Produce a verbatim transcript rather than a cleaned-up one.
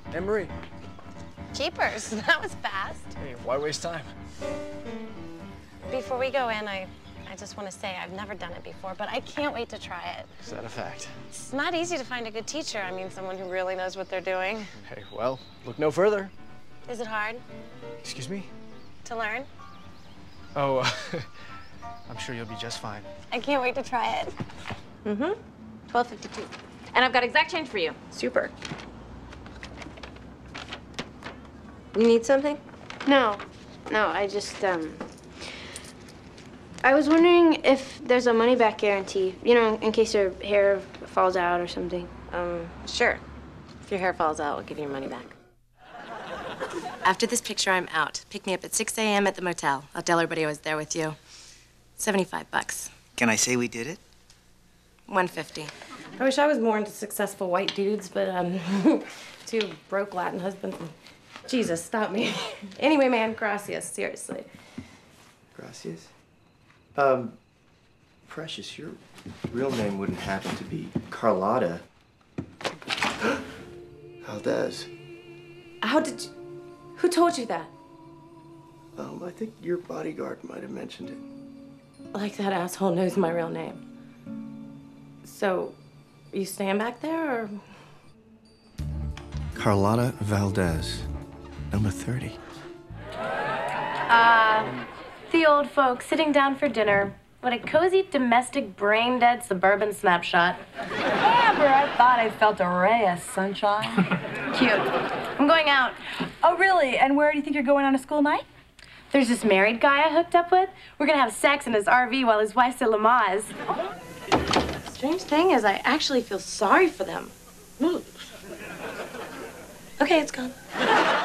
Anne-Marie. Jeepers, that was fast. Hey, why waste time? Before we go in, I, I just want to say I've never done it before, but I can't wait to try it. Is that a fact? It's not easy to find a good teacher. I mean, someone who really knows what they're doing. Hey, well, look no further. Is it hard? Excuse me? To learn? Oh, uh, I'm sure you'll be just fine. I can't wait to try it. Mm-hmm. twelve fifty-two. And I've got exact change for you. Super. You need something? No, no, I just, um... I was wondering if there's a money-back guarantee, you know, in case your hair falls out or something. Um, sure. If your hair falls out, we'll give you your money back. After this picture, I'm out. Pick me up at six A M at the motel. I'll tell everybody I was there with you. seventy-five bucks. Can I say we did it? one fifty. I wish I was more into successful white dudes, but, um, two broke Latin husbands. Jesus, stop me. Anyway, man, gracias, seriously. Gracias. Um, Precious, your real name wouldn't happen to be Carlotta Valdez. How did you... Who told you that? Um, I think your bodyguard might have mentioned it. Like that asshole knows my real name. So, you staying back there, or...? Carlotta Valdez, number thirty. Uh, the old folks sitting down for dinner. What a cozy, domestic, brain-dead suburban snapshot. Amber, I thought I felt a ray of sunshine. Cute. I'm going out. Oh, really? And where do you think you're going on a school night? There's this married guy I hooked up with. We're gonna have sex in his R V while his wife's at Lamaze. Strange thing is, I actually feel sorry for them. Okay, it's gone.